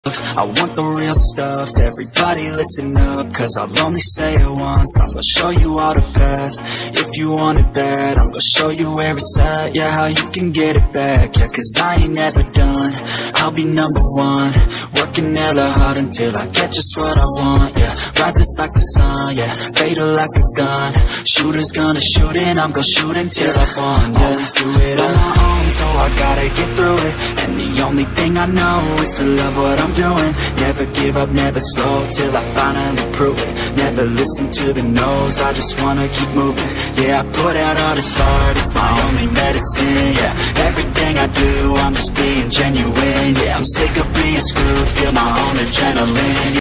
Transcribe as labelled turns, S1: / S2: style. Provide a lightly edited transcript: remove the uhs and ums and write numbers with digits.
S1: I want the real stuff, everybody listen up, cause I'll only say it once. I'm gonna show you all the path, if you want it bad. I'm gonna show you where it's at, yeah, how you can get it back. Yeah, cause I ain't never done, I'll be number one. Working hella hard until I get just what I want, yeah. Rises like the sun, yeah, fatal like a gun. Shooters gonna shoot and I'm gonna shoot until I won, yeah. Always do it on my own, so I gotta get through it. And the only thing I know is to love what I'm doing. Never give up, never slow, till I finally prove it. Never listen to the no's, I just wanna keep moving. Yeah, I put out all this art, it's my only medicine. Yeah, everything I do, I'm just being genuine. Yeah, I'm sick of being screwed, feel my own adrenaline.